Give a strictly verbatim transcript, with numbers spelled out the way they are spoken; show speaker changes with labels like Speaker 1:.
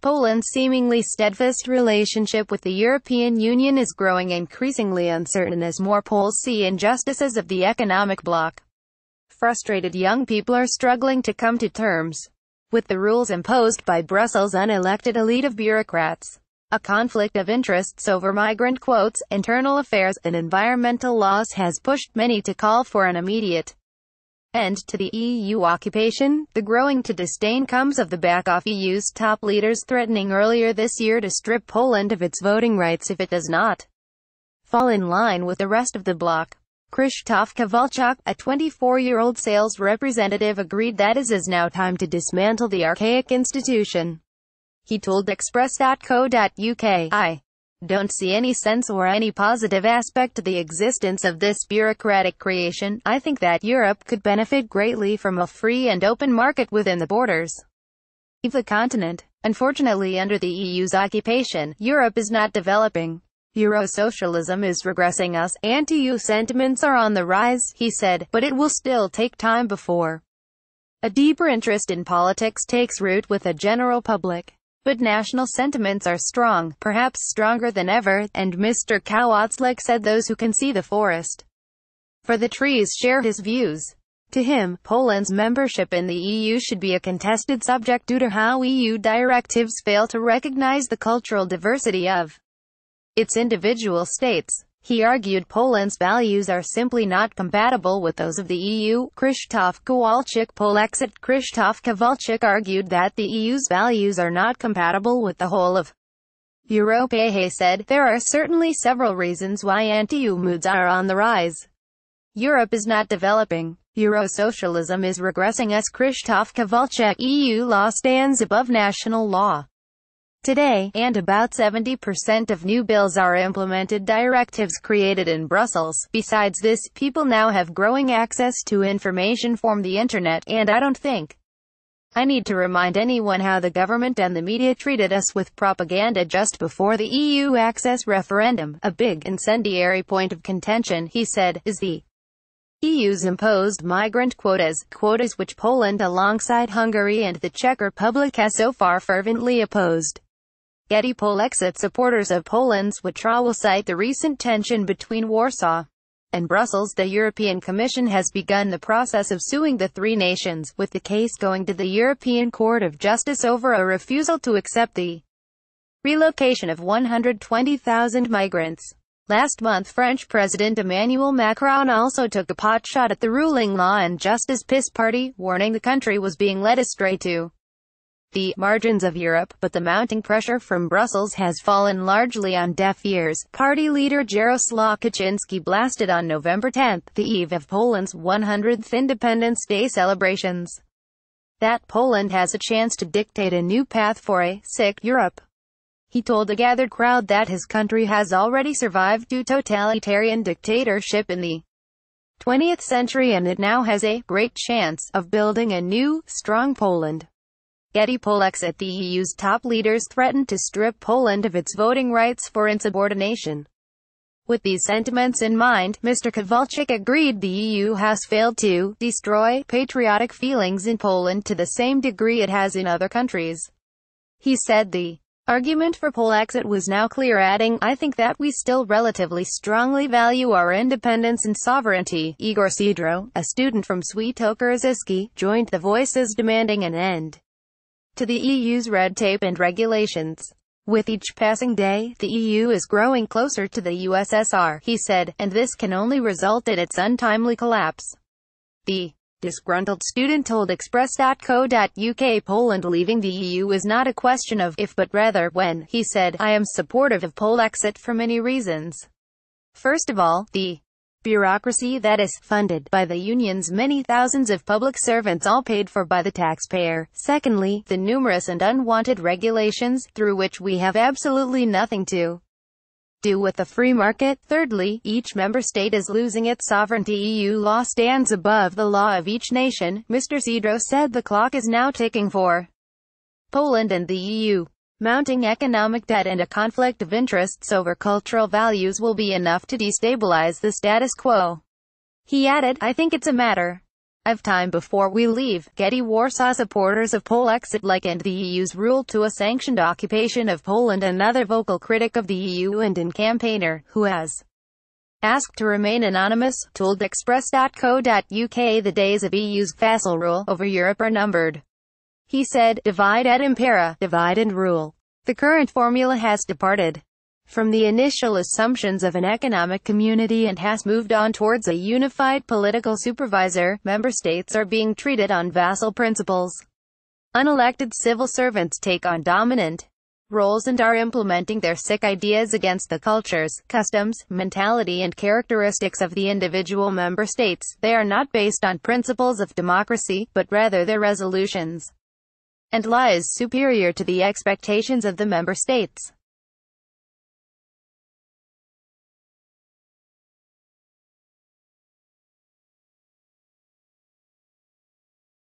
Speaker 1: Poland's seemingly steadfast relationship with the European Union is growing increasingly uncertain as more Poles see injustices of the economic bloc. Frustrated young people are struggling to come to terms with the rules imposed by Brussels' unelected elite of bureaucrats. A conflict of interests over migrant quotas, internal affairs, and environmental laws has pushed many to call for an immediate end to the E U occupation. The growing to disdain comes of the back of E U's top leaders threatening earlier this year to strip Poland of its voting rights if it does not fall in line with the rest of the bloc. Krzysztof Kowalczyk, a twenty-four-year-old sales representative, agreed that it is now time to dismantle the archaic institution. He told express dot co dot U K, "I don't see any sense or any positive aspect to the existence of this bureaucratic creation. I think that Europe could benefit greatly from a free and open market within the borders of the continent. Unfortunately, under the E U's occupation, Europe is not developing. Euro-socialism is regressing us. Anti-E U sentiments are on the rise," he said, "but it will still take time before a deeper interest in politics takes root with the general public. But national sentiments are strong, perhaps stronger than ever, and Mister Kowalczyk said those who can see the forest for the trees share his views. To him, Poland's membership in the E U should be a contested subject due to how E U directives fail to recognize the cultural diversity of its individual states. He argued Poland's values are simply not compatible with those of the E U. Krzysztof Kowalczyk, polexit. Krzysztof Kowalczyk argued that the E U's values are not compatible with the whole of Europe. He said, "There are certainly several reasons why anti-E U moods are on the rise. Europe is not developing. Euro-socialism is regressing us." Krzysztof Kowalczyk, E U law stands above national law today, and about seventy percent of new bills are implemented directives created in Brussels. Besides this, people now have growing access to information from the internet, and I don't think I need to remind anyone how the government and the media treated us with propaganda just before the E U access referendum. A big, incendiary point of contention, he said, is the E U's imposed migrant quotas, quotas which Poland alongside Hungary and the Czech Republic has so far fervently opposed. Getty polexit. Supporters of Poland's withdrawal cite the recent tension between Warsaw and Brussels. The European Commission has begun the process of suing the three nations, with the case going to the European Court of Justice over a refusal to accept the relocation of one hundred twenty thousand migrants. Last month, French President Emmanuel Macron also took a potshot at the ruling Law and Justice P I S party, warning the country was being led astray to the margins of Europe, but the mounting pressure from Brussels has fallen largely on deaf ears. Party leader Jarosław Kaczynski blasted on November tenth, the eve of Poland's one hundredth Independence Day celebrations, that Poland has a chance to dictate a new path for a sick Europe. He told a gathered crowd that his country has already survived two totalitarian dictatorship in the twentieth century and it now has a great chance of building a new, strong Poland. Getty polexit. The E U's top leaders threatened to strip Poland of its voting rights for insubordination. With these sentiments in mind, Mister Kowalczyk agreed the E U has failed to destroy patriotic feelings in Poland to the same degree it has in other countries. He said the argument for polexit was now clear, adding, "I think that we still relatively strongly value our independence and sovereignty." Igor Sidro, a student from Świętokrzyski, joined the voices demanding an end to the E U's red tape and regulations. "With each passing day, the E U is growing closer to the U S S R, he said, and this can only result in its untimely collapse." The disgruntled student told express dot co dot U K, "Poland leaving the E U is not a question of if but rather when," he said. "I am supportive of polexit for many reasons. First of all, the bureaucracy that is funded by the union's many thousands of public servants, all paid for by the taxpayer. Secondly, the numerous and unwanted regulations, through which we have absolutely nothing to do with the free market. Thirdly, each member state is losing its sovereignty. E U law stands above the law of each nation." Mister Sidro said the clock is now ticking for Poland and the E U. Mounting economic debt and a conflict of interests over cultural values will be enough to destabilize the status quo. He added, "I think it's a matter Of time before we leave, Getty Warsaw supporters of polexit likened the E U's rule to a sanctioned occupation of Poland. Another vocal critic of the E U and an campaigner, who has asked to remain anonymous, told express dot co dot U K the days of E U's vassal rule over Europe are numbered. He said, "Divide et impera, divide and rule. The current formula has departed from the initial assumptions of an economic community and has moved on towards a unified political supervisor. Member states are being treated on vassal principles. Unelected civil servants take on dominant roles and are implementing their sick ideas against the cultures, customs, mentality and characteristics of the individual member states. They are not based on principles of democracy, but rather their resolutions and lies superior to the expectations of the member states."